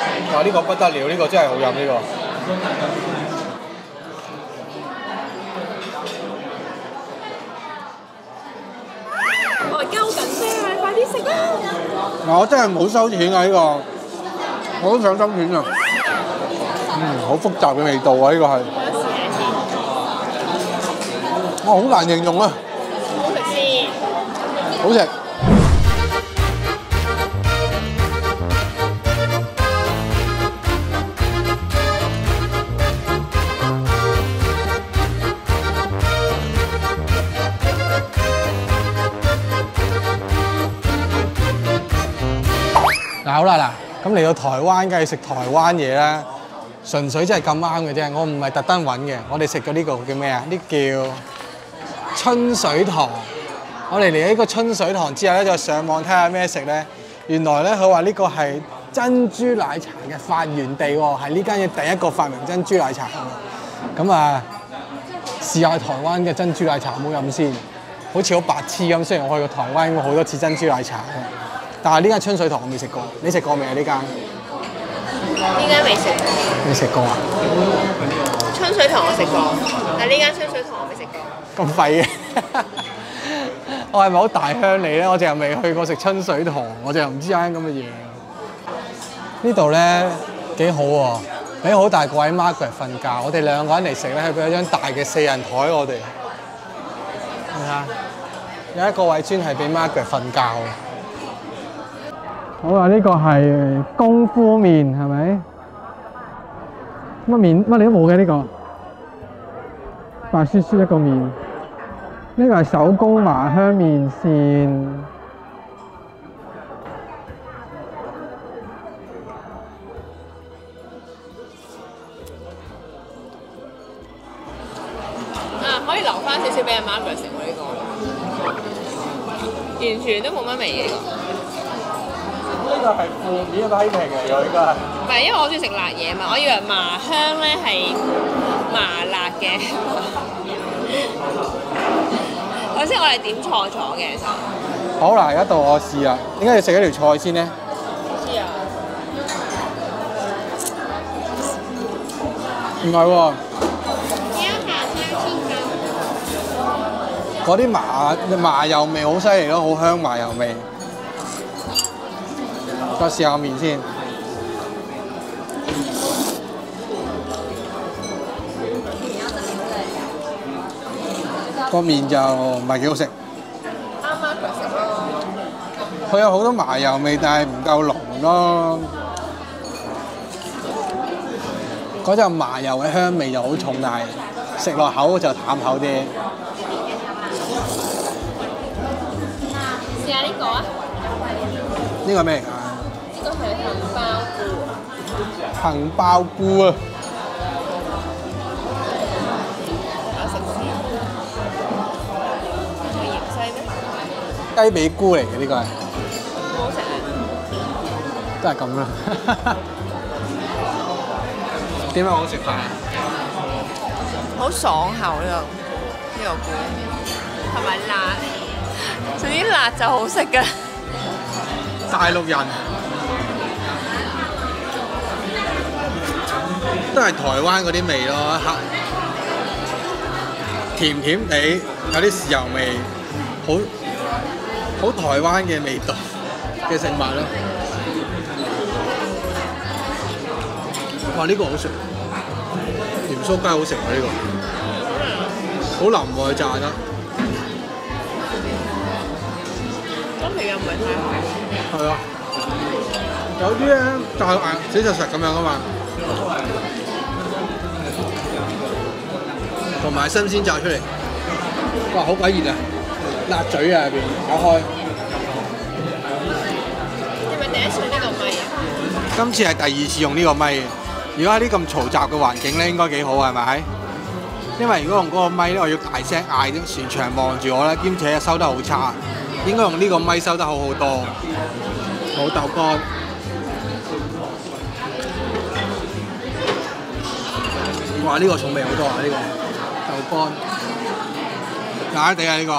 哇！呢個不得了，呢個真係好飲呢個。 我鳩緊聲啊！快啲食啊！ 嗱，我真係冇收錢啊！呢個我都想收錢啊！好複雜嘅味道啊！呢個係我好難形容啊！ 好食先， 好食。嗱好啦，咁嚟到台灣梗係食台灣嘢啦，純粹真係咁啱嘅啫，我唔係特登揾嘅。我哋食咗呢個叫咩啊？呢叫春水堂。我哋嚟呢個春水堂之後咧，就上網睇下咩食咧。原來咧佢話呢個係珍珠奶茶嘅發源地喎，係呢間嘢第一個發明珍珠奶茶嘅。咁啊，試下台灣嘅珍珠奶茶有冇飲先？好似好白痴咁。雖然我去過台灣好多次珍珠奶茶嘅。但係呢間春水堂我未食過，你食過未啊？呢間？ 呢間未食過。 未食過啊？ 春水堂我食過，但係呢間春水堂我未食過。 咁廢嘅，我係咪好大鄉里咧？我淨係未去過食春水堂，我淨係唔知有間咁嘅嘢。呢度咧幾好喎，俾好大個位 Margaret 瞓覺。我哋兩個人嚟食咧，佢俾咗張大嘅4人台我哋。睇下，有一個位專係俾 Margaret 瞓覺。好啊！呢個係功夫麵係咪？乜麵乜你都冇嘅呢個，白雪雪一個麵。呢個係手工麻香麵線。 可以留翻少少俾阿 Margaret 食喎呢個，完全都冇乜味嘅呢個。 呢個係負面批評嚟㗎，應該係。 唔係，因為我中意食辣嘢嘛，我以為麻香咧係麻辣嘅。頭先我哋點錯咗嘅，其實。 好啦，而家到我試啦。點解要食一條菜先咧？ 知啊。 唔係喎。嗰啲麻油味好犀利咯，好香麻油味。再試下麵先。個麵就唔係幾好食。 啱啱佢食咯。 佢有好多麻油味，但係唔夠濃咯。嗰陣麻油嘅香味就好重，但係食落口就淡口啲。 試下呢個啊！ 呢個咩嚟㗎？ 呢個係杏鮑菇。 杏鮑菇啊！ 有食先。係芫茜咩？ 雞髀菇嚟嘅呢個係。 好好食啊！ 都係咁啦。點解好食法啊？ 好爽口呢個菇，同埋辣。總之辣就好食㗎。 大陸人都係台灣嗰啲味咯，甜甜地，有啲豉油味，好台灣嘅味道嘅食物咯。哇！呢個好食，鹽酥雞好食啊！呢個好腍喎，佢炸得。 乾皮又唔係太好。 係啊，有啲咧炸到硬死實實咁樣噶嘛，同埋新鮮炸出嚟，哇！好鬼熱啊，辣嘴啊入邊，打開。 係咪第一次用呢個咪啊？ 今次係第2次用呢個咪，如果喺啲咁嘈雜嘅環境咧，應該幾好係咪？因為如果用嗰個咪咧，我要大聲嗌，全場望住我咧，兼且收得好差。應該用呢個咪收得好好多，冇豆乾。哇！呢個重味好多啊！呢個豆乾，辣地啊呢個。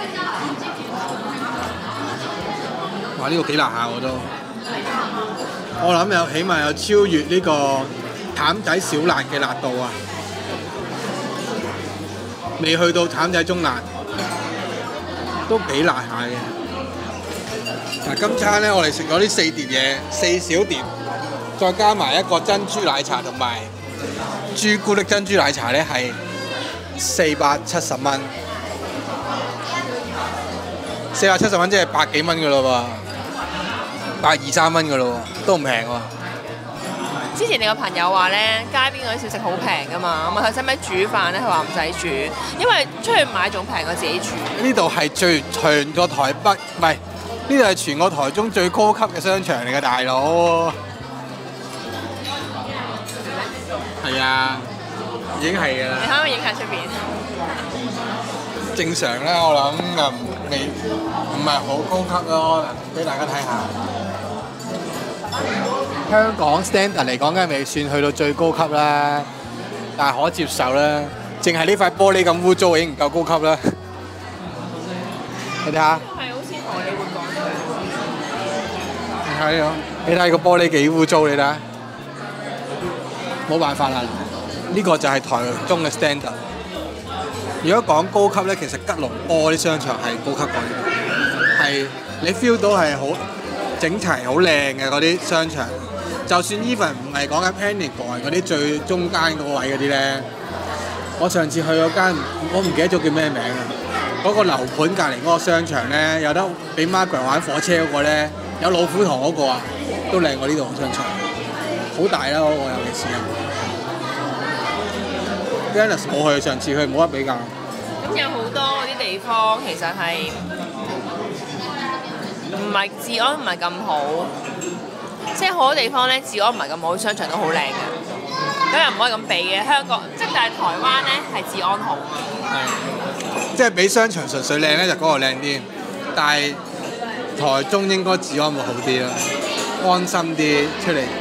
哇！呢個幾辣下我都。 我諗有起碼有超越呢個淡仔小辣嘅辣度啊，未去到淡仔中辣，都幾辣下嘅。嗱，今餐咧我哋食咗呢4碟嘢，4小碟，再加埋一個珍珠奶茶同埋朱古力珍珠奶茶咧，係470蚊。470蚊即係100幾蚊嘅咯喎，123蚊嘅咯喎，都唔平喎。 之前你個朋友話咧，街邊嗰啲小食好平噶嘛，我問佢使唔使煮飯咧，佢話唔使煮，因為出去買仲平過自己煮。 呢度係全個台北，唔係，呢度係全個台中最高級嘅商場嚟嘅，大佬。係啊，已經係㗎啦。 你可唔可以影下出邊？ 正常咧，我諗又未唔係好高級咯，俾大家睇下。香港 standard 嚟講，梗係未算去到最高級啦，但係可接受啦。淨係呢塊玻璃咁污糟已經唔夠高級啦。你睇下， 係好似荷里活廣場。 係啊，你睇個玻璃幾污糟，你睇下。冇辦法啦，呢個就係台中嘅 standard。如果講高級咧，其實吉隆坡啲商場係高級過呢度，係你 feel 到係好整齊、好靚嘅嗰啲商場。就算 even 唔係講緊 Pentagon 嗰啲最中間嗰位嗰啲咧，我上次去嗰間，我唔記得咗叫咩名啊。嗰個樓盤隔離嗰個商場咧，有得俾 Margaret 玩火車嗰個咧，有老虎堂嗰個啊，都靚過呢度嘅商場，好大啦嗰個，尤其是啊。Dennis 冇去，上次去冇得比較。 咁有好多嗰啲地方其實係唔係治安唔係咁好，即係好多地方咧治安唔係咁好，商場都好靚嘅。咁又唔可以咁比嘅，香港即係但係台灣咧係治安好。 係，即係比商場純粹靚咧，就嗰個靚啲。但係台中應該治安會好啲啦，安心啲出嚟。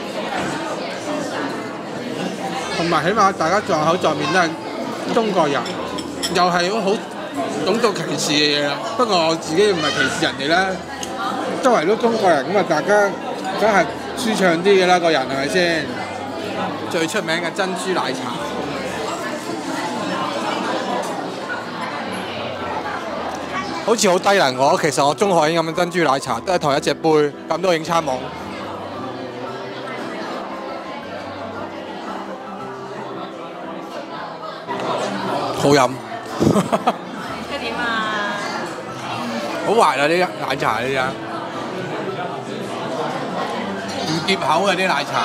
同埋起碼大家撞口撞面都係中國人，又係好種族歧視嘅嘢啦。不過我自己唔係歧視人哋啦，周圍都中國人咁啊，大家梗係舒暢啲嘅啦，個人係咪先？最出名嘅珍珠奶茶，好似好低能喎。其實我中學已經飲緊珍珠奶茶，都係同一隻杯，咁都影餐網。好飲， 即係點啊？ 好滑啊！啲奶茶呢啲唔澀口嘅啲奶茶，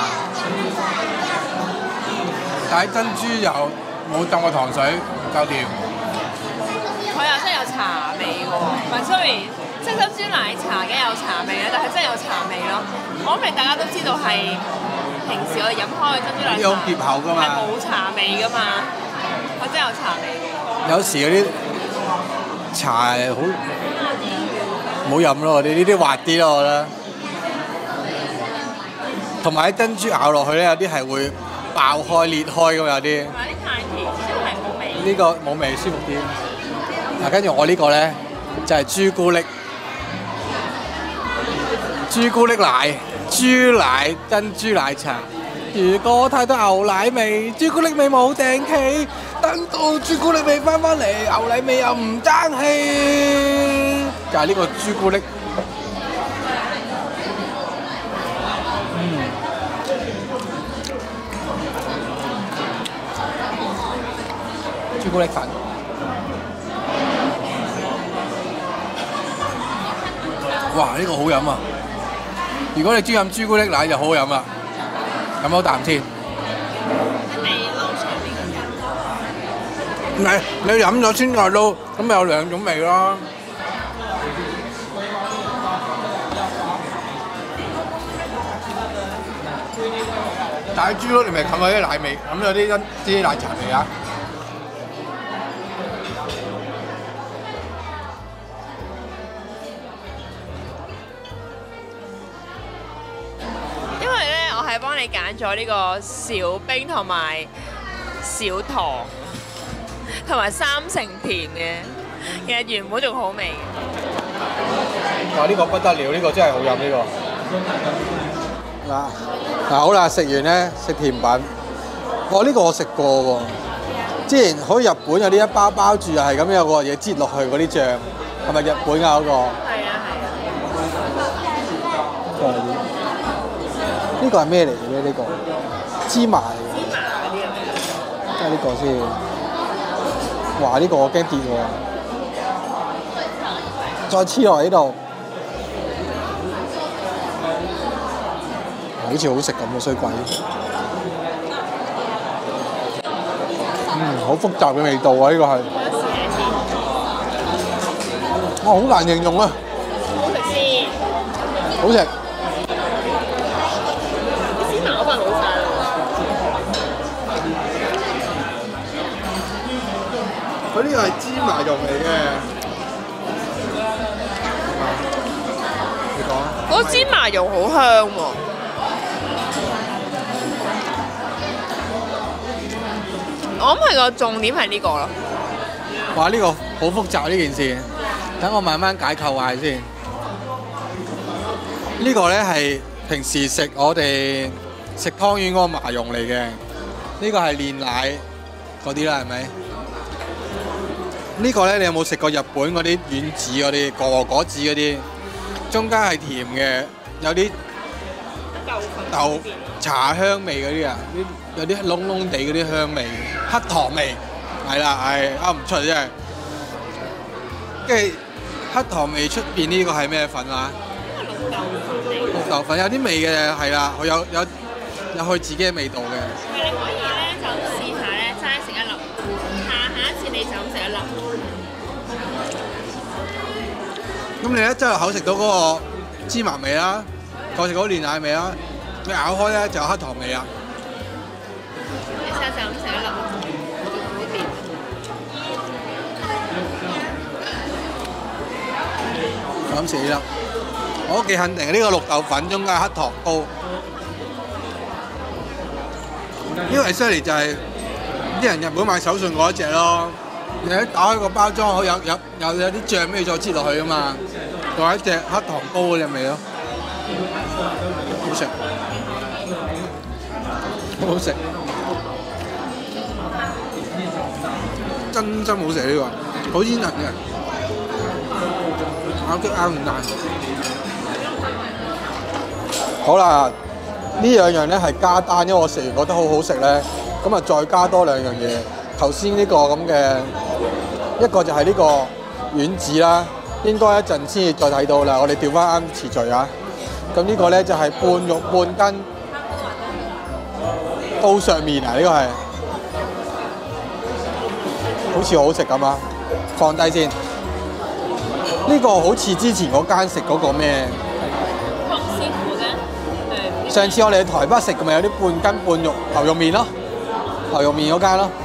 但係珍珠又冇浸過糖水，夠掂。 佢又真係有茶味喎，唔係 sorry，即係珍珠奶茶嘅有茶味啊，但係真係有茶味咯。我諗大家都知道係平時我哋飲開嘅珍珠奶茶有澀口㗎嘛， 係冇茶味㗎嘛。佢真係有茶味。 有時嗰啲茶好唔好飲咯，呢啲滑啲咯，我覺得。同埋啲珍珠咬落去咧，有啲係會爆開裂開㗎嘛，有啲。 同埋啲太甜，真係冇味。 呢個冇味，舒服啲。嗱，跟住我呢個咧就係朱古力奶、豬奶珍珠奶茶。如果太多牛奶味，朱古力味冇定期，等到朱古力味翻嚟，牛奶味又唔爭氣。就係呢個朱古力，朱古力粉。哇！呢個好飲啊！如果你中意飲朱古力奶就好好飲啦。飲多啖先。唔係，你飲咗先再撈，咁咪有兩種味咯。但係豬碌你咪冚咗啲奶味，冚咗啲奶茶味啊！ 係幫你揀咗呢個小冰同埋小糖，同埋3成甜嘅，其實原本仲好味嘅。 哇！呢個不得了，呢個真係好飲呢個。 嗱好啦，食完咧食甜品。呢個我食過喎，之前好似日本有啲一包包住係咁有個嘢擠落去嗰啲醬，係咪日本啊嗰個？ 係啊。 呢個係咩嚟嘅咧？呢個芝麻嚟嘅。 芝麻嗰啲啊？ 即係呢個先。哇！呢個我驚跌喎。再黐落呢度，好似好食咁喎，衰鬼。好複雜嘅味道啊！呢個係。好難形容啊！ 好食先。 好食。 芝麻嗰份好晒啦。 佢呢個係芝麻蓉嚟嘅。你講啊。 嗰個芝麻蓉好香喎。我諗係個重點係呢個咯。 哇！呢個好複雜呢件事，等我慢慢解構下先。呢個咧係平時食我哋食湯圓嗰個麻蓉嚟嘅，呢個係煉奶嗰啲啦，係咪？呢個咧你有冇食過日本嗰啲丸子嗰啲果子嗰啲？中間係甜嘅，有啲豆茶香味嗰啲啊，有啲燶燶地嗰啲香味，黑糖味，係啦，係噏唔出真係。跟住黑糖味出邊呢個係咩粉啊？綠豆粉有啲味嘅，係啦，佢有佢自己嘅味道嘅。 你可以咧就試下咧齋食一粒，下一次你就咁食一粒。 咁你咧真係口食到嗰個芝麻味啦，再食到煉奶味啦，你咬開咧就有黑糖味啦。 你試下就咁食一粒，呢邊。 就咁食呢粒，我都幾肯定呢個綠豆粉中間係黑糖糕。呢個係犀利就係啲人日本買手信嗰一隻咯。你一打開個包裝，有啲醬咩再擠落去噶嘛，仲有一隻黑糖糕嗰隻味咯，好食，好好食，真好食呢個，好煙韌嘅，咬極咬唔爛。好啦，呢兩樣咧係加單，因為我食完覺得好好食咧，咁啊再加多兩樣嘢。頭先呢個咁嘅一個就係呢個丸子啦，應該一陣先至再睇到啦。我哋調翻啱次序啊。咁呢個咧就係半肉半筋刀削麵啊，呢個係好似好食咁啊！放低先。呢個好似之前嗰間食嗰個咩？ 湯師傅嘅。 上次我哋喺台北食嘅咪有啲半筋半肉牛肉麵咯，牛肉麵嗰間咯。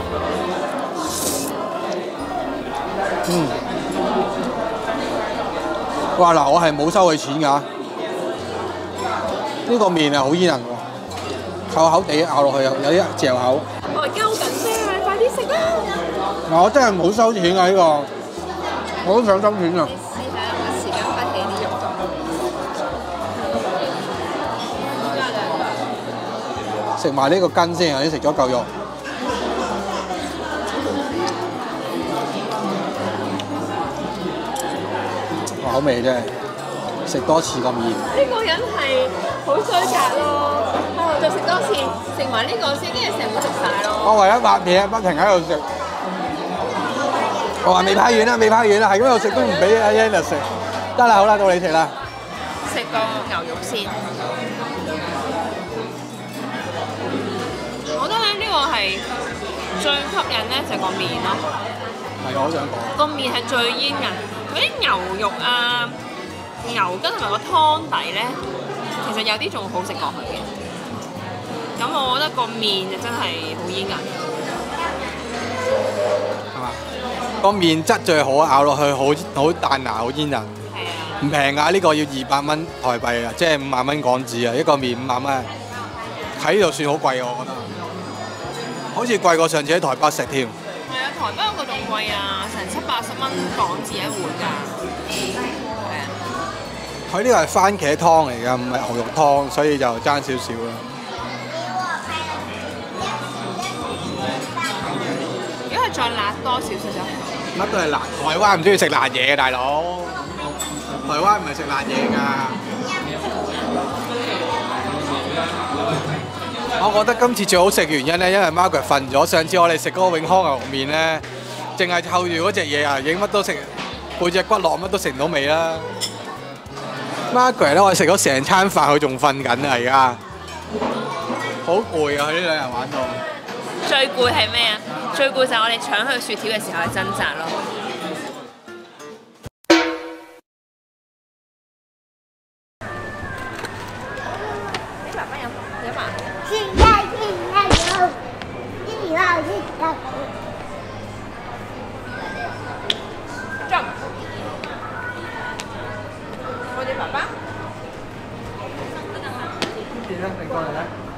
哇！嗱，我係冇收佢錢㗎。呢個麵係好煙韌喎，厚厚地咬落去有啲嚼口。 我係勾緊啫，你快啲食啦！ 嗱，我真係冇收錢㗎呢個，我都想收錢啊！ 你試下有冇時間不起啲肉度。 食埋呢個筋先，頭先食咗嚿肉。好味真係，食多次個麵。 呢個人係好衰格咯，再食多次，食埋呢個先，跟住成碗食晒咯。 我為咗拍嘢，不停喺度食。我話未拍完啦，未拍完啦，係咁喺度食都唔俾阿 Yanna 食。得啦，好啦，到你食啦。 食個牛肉先。我覺得咧呢個係最吸引咧就係個麵咯。 係，我都想講。 個麵係最煙韌。嗰啲牛肉啊、牛筋同埋個湯底咧，其實有啲仲好食落去嘅。咁我覺得個麵就真係好煙韌， 係嘛？個麵質最好，咬落去好彈牙，好煙韌。 係啊。 唔平㗎，呢個要200蚊台幣啊，即係5萬蚊港紙啊，一個麵5萬蚊，喺呢度算好貴我覺得。好似貴過上次喺台北食添。 係啊，台北嗰個仲貴啊，成70-80蚊港紙一碗㗎。係啊。 佢呢個係番茄湯嚟㗎，唔係牛肉湯，所以就爭少少啦。 如果係再辣多少少就乜都係辣，台灣唔中意食辣嘢嘅大佬，台灣唔係食辣嘢㗎。我覺得今次最好食嘅原因咧，因為 Margaret 瞓咗。上次我哋食嗰個永康牛肉麵咧，淨係湊住嗰隻嘢啊，影乜都食，背脊骨落乜都食唔到味啦。Margaret 咧，我哋食咗成餐飯，佢仲瞓緊啊！而家好攰啊！佢呢兩日玩到。 最攰係咩啊？最攰就係我哋搶佢雪條嘅時候係掙扎咯。你爸爸飲啊？Jump！我哋爸爸。 你過嚟啦！